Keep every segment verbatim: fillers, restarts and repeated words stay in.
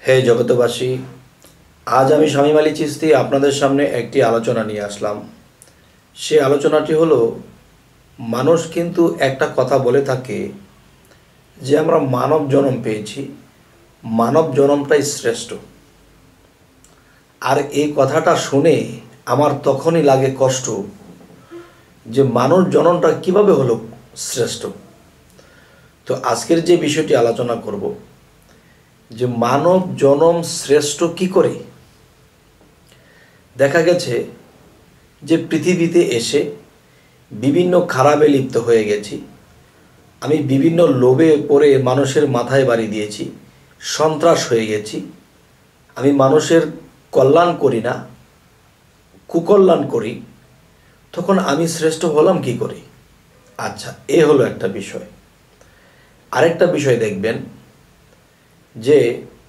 হে জগতবাসী, আজ আমি শামিম আলী চিস্তি আপনাদের সামনে একটি আলোচনা নিয়ে আসলাম। সেই আলোচনাটি হলো, মানুষ কিন্তু একটা কথা বলে থাকে যে আমরা মানব জনম পেয়েছি, মানব জনমটাই শ্রেষ্ঠ। আর এই কথাটা শুনে আমার তখনই লাগে কষ্ট যে মানব জনমটা কিভাবে হলো শ্রেষ্ঠ। তো আজকের যে বিষয়টি আলোচনা করব যে মানব জনম শ্রেষ্ঠ কি করে। দেখা গেছে যে পৃথিবীতে এসে বিভিন্ন খারাপে লিপ্ত হয়ে গেছি, আমি বিভিন্ন লোভে পড়ে মানুষের মাথায় বাড়ি দিয়েছি, সন্ত্রাস হয়ে গেছি, আমি মানুষের কল্যাণ করি না, কুকল্যাণ করি, তখন আমি শ্রেষ্ঠ হলাম কি করে? আচ্ছা, এ হলো একটা বিষয়। আরেকটা বিষয় দেখবেন যে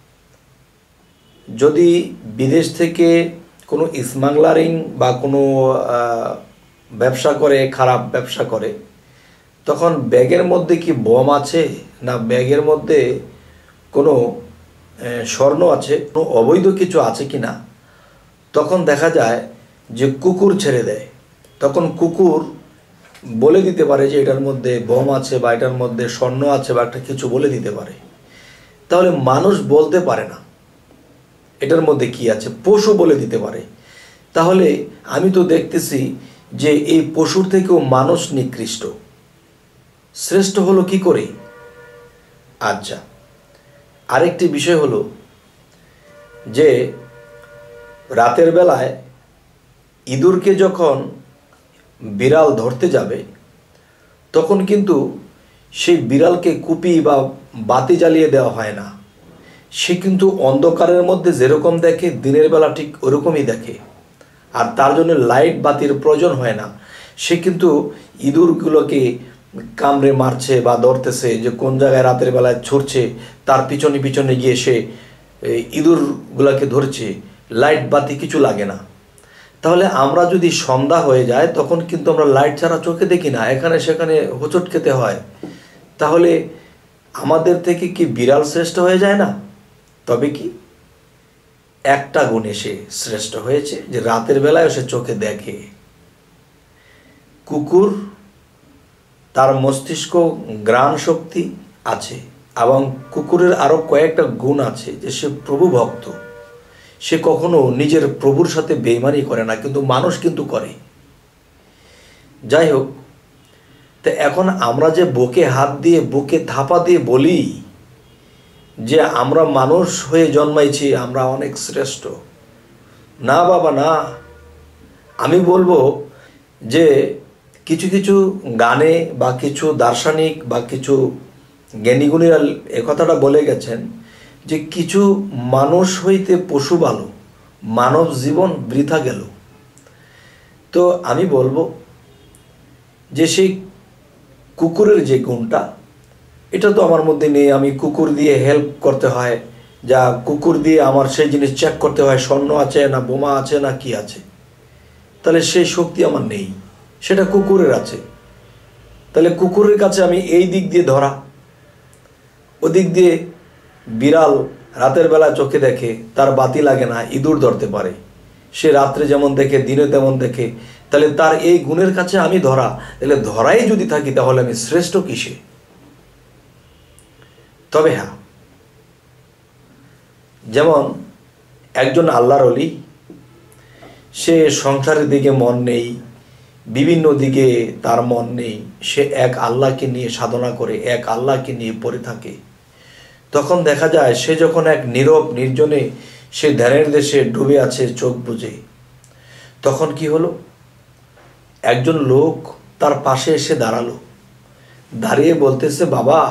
যদি বিদেশ থেকে কোনো স্মাগলারিং বা কোনো ব্যবসা করে, খারাপ ব্যবসা করে, তখন ব্যাগের মধ্যে কি বোম আছে না ব্যাগের মধ্যে কোনো স্বর্ণ আছে, কোনো অবৈধ কিছু আছে কি না, তখন দেখা যায় যে কুকুর ছেড়ে দেয়। তখন কুকুর বলে দিতে পারে যে এটার মধ্যে বোম আছে বা এটার মধ্যে স্বর্ণ আছে বা একটা কিছু বলে দিতে পারে। তাহলে মানুষ বলতে পারে না এটার মধ্যে কি আছে, পশু বলে দিতে পারে। তাহলে আমি তো দেখতেছি যে এই পশুর থেকেও মানুষ নিকৃষ্ট, শ্রেষ্ঠ হলো কি করে? আচ্ছা, আরেকটি বিষয় হলো যে রাতের বেলায় ইঁদুরকে যখন বিড়াল ধরতে যাবে, তখন কিন্তু সেই বিড়ালকে কুপি বা বাতি জ্বালিয়ে দেওয়া হয় না। সে কিন্তু অন্ধকারের মধ্যে যেরকম দেখে দিনের বেলা ঠিক ওরকমই দেখে, আর তার জন্য লাইট বাতির প্রয়োজন হয় না। সে কিন্তু ইঁদুরগুলোকে কামড়ে মারছে বা ধরতেছে, যে কোন জায়গায় রাতের বেলায় ছুটছে তার পিছনে পিছনে গিয়ে সে ইঁদুরগুলোকে ধরছে, লাইট বাতি কিছু লাগে না। তাহলে আমরা যদি সন্ধ্যা হয়ে যায় তখন কিন্তু আমরা লাইট ছাড়া চোখে দেখি না, এখানে সেখানে হোঁচট খেতে হয়। তাহলে আমাদের থেকে কি বিড়াল শ্রেষ্ঠ হয়ে যায় না? তবে কি একটা গুণে সে শ্রেষ্ঠ হয়েছে, যে রাতের বেলায় সে চোখে দেখে। কুকুর, তার মস্তিষ্ক ঘ্রাণ শক্তি আছে, এবং কুকুরের আরও কয়েকটা গুণ আছে, যে সে প্রভু ভক্ত, সে কখনো নিজের প্রভুর সাথে বেইমানি করে না, কিন্তু মানুষ কিন্তু করে। যাই হোক, তো এখন আমরা যে বুকে হাত দিয়ে বুকে থাপা দিয়ে বলি যে আমরা মানুষ হয়ে জন্মাইছি, আমরা অনেক শ্রেষ্ঠ, না বাবা না। আমি বলবো যে কিছু কিছু গানে বা কিছু দার্শনিক বা কিছু জ্ঞানীগুণীরা এ কথাটা বলে গেছেন যে কিছু মানুষ হইতে পশু ভালো, মানব জীবন বৃথা গেল। তো আমি বলবো যে সেই কুকুরের যে গুণটা, এটা তো আমার মধ্যে নেই। আমি কুকুর দিয়ে হেল্প করতে হয়, যা কুকুর দিয়ে আমার সেই জিনিস চেক করতে হয় স্বর্ণ আছে না বোমা আছে না কি আছে। তাহলে সেই শক্তি আমার নেই, সেটা কুকুরের আছে। তাহলে কুকুরের কাছে আমি এই দিক দিয়ে ধরা, ওদিক দিয়ে বিড়াল রাতের বেলা চোখে দেখে, তার বাতি লাগে না, ইঁদুর ধরতে পারে, সে রাত্রে যেমন দেখে দিনে তেমন দেখে। তাহলে তার এই গুণের কাছে আমি ধরা, তাহলে ধরাই যদি থাকি তাহলে আমি শ্রেষ্ঠ কিসে? তবে হ্যাঁ, যেমন একজন আল্লাহর ওলি, সে সংসারের দিকে মন নেই, বিভিন্ন দিকে তার মন নেই, সে এক আল্লাহকে নিয়ে সাধনা করে, এক আল্লাহকে নিয়ে পড়ে থাকে। তখন দেখা যায় সে যখন এক নীরব নির্জনে সে ধ্যানের দেশে ডুবে আছে চোখ বুজে, তখন কি হলো, একজন লোক তার পাশে এসে দাঁড়ালো, দাঁড়িয়ে বলতেছে, বাবা,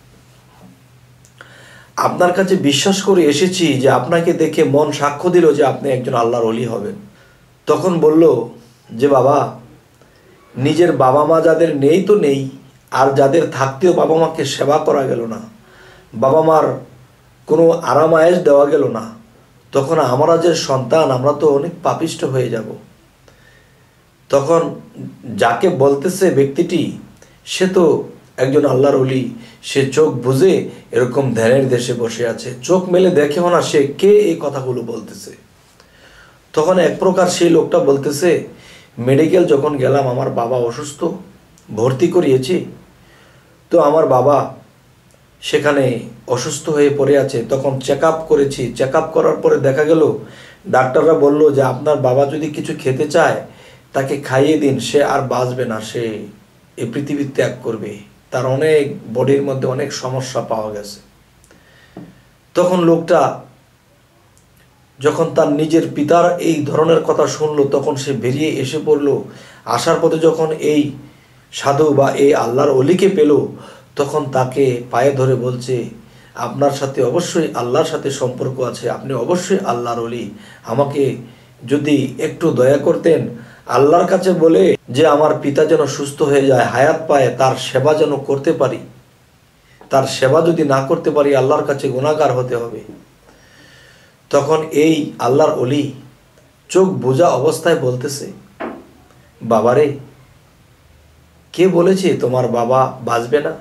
আপনার কাছে বিশ্বাস করে এসেছি যে আপনাকে দেখে মন সাক্ষ্য দিল যে আপনি একজন আল্লাহর ওলি হবেন। তখন বলল যে বাবা, নিজের বাবা মা যাদের নেই তো নেই, আর যাদের থাকতেও বাবা মাকে সেবা করা গেল না, বাবা মার কোনো আরাম আয়েশ দেওয়া গেল না, তখন আমরা যে সন্তান, আমরা তো অনেক পাপিষ্ট হয়ে যাব। তখন যাকে বলতেছে ব্যক্তিটি, সে তো একজন আল্লাহর ওলি, সে চোখ বুঝে এরকম ধ্যানের দেশে বসে আছে, চোখ মেলে দেখেও না সে কে এই কথাগুলো বলতেছে। তখন এক প্রকার সেই লোকটা বলতেছে, মেডিকেল যখন গেলাম আমার বাবা অসুস্থ, ভর্তি করিয়েছি, তো আমার বাবা সেখানে অসুস্থ হয়ে পড়ে আছে। তখন চেক আপ করেছি, চেক আপ করার পরে দেখা গেল ডাক্তাররা বলল যে আপনার বাবা যদি কিছু খেতে চায় তাকে খাইয়ে দিন, সে আর বাঁচবে না, সে এই পৃথিবী ত্যাগ করবে, তার অনেক বডির মধ্যে অনেক সমস্যা পাওয়া গেছে। তখন লোকটা যখন তার নিজের পিতার এই ধরনের কথা শুনলো তখন সে বেরিয়ে এসে পড়ল। আসার পথে যখন এই সাধু বা এই আল্লাহর অলিকে পেল তখন তাকে পায়ে ধরে বলছে, আপনার সাথে অবশ্যই আল্লাহর সাথে সম্পর্ক আছে, আপনি অবশ্যই আল্লাহর অলি, আমাকে যদি একটু দয়া করতেন, আল্লাহর কাছে বলে যে আমার পিতা যেন সুস্থ হয়ে যায়, হায়াত পায়, তার সেবা যেন করতে পারি, তার সেবা যদি না করতে পারি আল্লাহর কাছে গুনাহগার হতে হবে। তখন এই আল্লাহর অলি চোখ বোঝা অবস্থায় বলতেছে, বাবারে, কে বলেছে তোমার বাবা বাঁচবে না?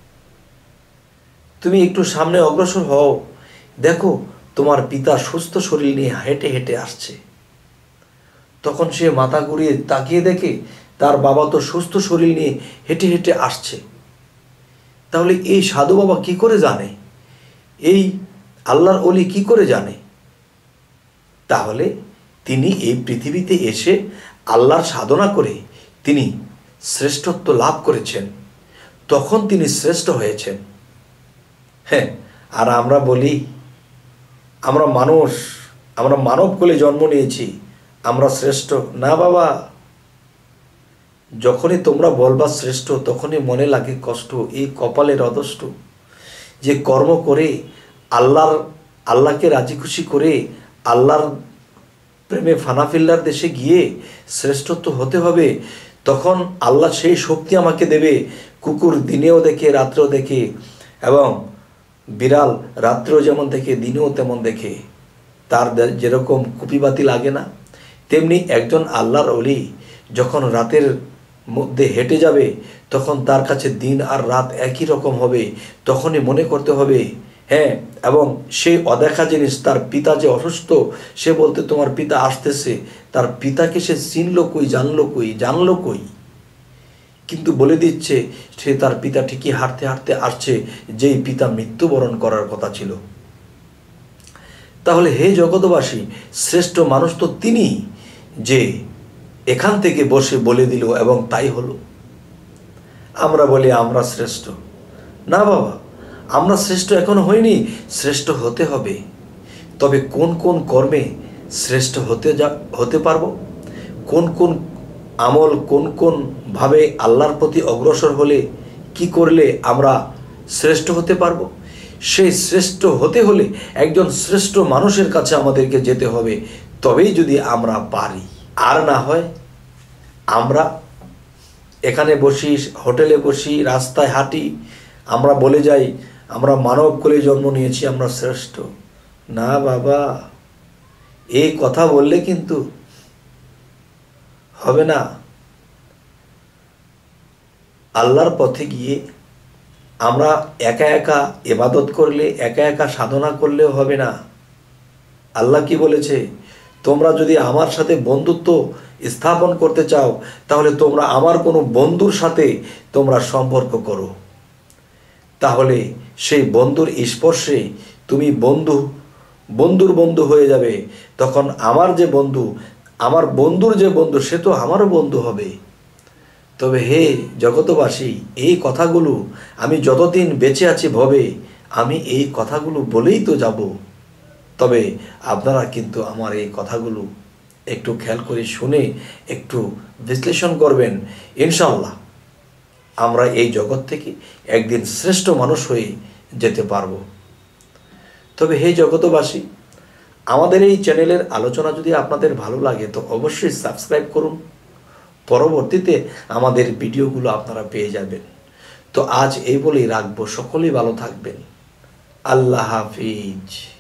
তুমি একটু সামনে অগ্রসর হও, দেখো তোমার পিতা সুস্থ শরীর নিয়ে হেঁটে হেঁটে আসছে। তখন সে মাথা ঘুরিয়ে তাকিয়ে দেখে তার বাবা তো সুস্থ শরীর নিয়ে হেঁটে হেঁটে আসছে। তাহলে এই সাধু বাবা কি করে জানে, এই আল্লাহর অলি কি করে জানে? তাহলে তিনি এই পৃথিবীতে এসে আল্লাহর সাধনা করে তিনি শ্রেষ্ঠত্ব লাভ করেছেন, তখন তিনি শ্রেষ্ঠ হয়েছেন। হ্যাঁ, আর আমরা বলি আমরা মানুষ, আমরা মানব কোলে জন্ম নিয়েছি, আমরা শ্রেষ্ঠ না। বাবা, যখনই তোমরা বলবা শ্রেষ্ঠ তখনই মনে লাগে কষ্ট, এই কপালের অদষ্ট যে কর্ম করে আল্লাহর আল্লাহকে রাজি খুশি করে আল্লাহর প্রেমে ফানাফিল্লার দেশে গিয়ে শ্রেষ্ঠত্ব হতে হবে। তখন আল্লাহ সেই শক্তি আমাকে দেবে। কুকুর দিনেও দেখে রাত্রেও দেখে, এবং বিড়াল রাত্রেও যেমন দেখে দিনেও তেমন দেখে, তার যেরকম কুপিবাতি লাগে না, তেমনি একজন আল্লাহর অলি যখন রাতের মধ্যে হেঁটে যাবে তখন তার কাছে দিন আর রাত একই রকম হবে। তখনই মনে করতে হবে, হ্যাঁ, এবং সেই অদেখা জিনিস, তার পিতা যে অসুস্থ, সে বলতে তোমার পিতা আসতেছে, তার পিতাকে সে চিনল কই, জানলো কই, জানলো কই, কিন্তু বলে দিচ্ছে সে তার পিতা ঠিকই হাঁটতে হাঁটতে আসছে, যেই পিতা মৃত্যুবরণ করার কথা ছিল। তাহলে হে জগৎবাসী, শ্রেষ্ঠ মানুষ তো তিনি যে এখান থেকে বসে বলে দিল এবং তাই হলো। আমরা বলি আমরা শ্রেষ্ঠ না। বাবা, আমরা শ্রেষ্ঠ এখনো হইনি, শ্রেষ্ঠ হতে হবে। তবে কোন কোন কর্মে শ্রেষ্ঠ হতে যা হতে পারবো, কোন কোন আমল, কোন কোন ভাবে আল্লাহর প্রতি অগ্রসর হলে কি করলে আমরা শ্রেষ্ঠ হতে পারবো, সেই শ্রেষ্ঠ হতে হলে একজন শ্রেষ্ঠ মানুষের কাছে আমাদেরকে যেতে হবে, তবেই যদি আমরা পারি। আর না হয় আমরা এখানে বসি, হোটেলে বসি, রাস্তায় হাঁটি, আমরা বলে যাই আমরা মানব কোলে জন্ম নিয়েছি, আমরা শ্রেষ্ঠ না। বাবা, এই কথা বললে কিন্তু হবে না। আল্লাহর পথে গিয়ে আমরা একা একা ইবাদত করলে, একা একা সাধনা করলেও হবে না। আল্লাহ কি বলেছে, তোমরা যদি আমার সাথে বন্ধুত্ব স্থাপন করতে চাও তাহলে তোমরা আমার কোনো বন্ধুর সাথে তোমরা সম্পর্ক করো, তাহলে সেই বন্ধুর স্পর্শে তুমি বন্ধু বন্ধুর বন্ধু হয়ে যাবে। তখন আমার যে বন্ধু, আমার বন্ধুর যে বন্ধু, সে তো আমারও বন্ধু হবে। তবে হে জগতবাসী, এই কথাগুলো আমি যতদিন বেঁচে আছি ভবে আমি এই কথাগুলো বলেই তো যাব। তবে আপনারা কিন্তু আমার এই কথাগুলো একটু খেয়াল করে শুনে একটু বিশ্লেষণ করবেন। ইনশাআল্লাহ আমরা এই জগৎ থেকে একদিন শ্রেষ্ঠ মানুষ হয়ে যেতে পারবো। তবে হে জগতবাসী, আমাদের এই চ্যানেলের আলোচনা যদি আপনাদের ভালো লাগে তো অবশ্যই সাবস্ক্রাইব করুন, পরবর্তীতে আমাদের ভিডিওগুলো আপনারা পেয়ে যাবেন। তো আজ এই বলেই রাখবো, সকলেই ভালো থাকবেন। আল্লাহ হাফিজ।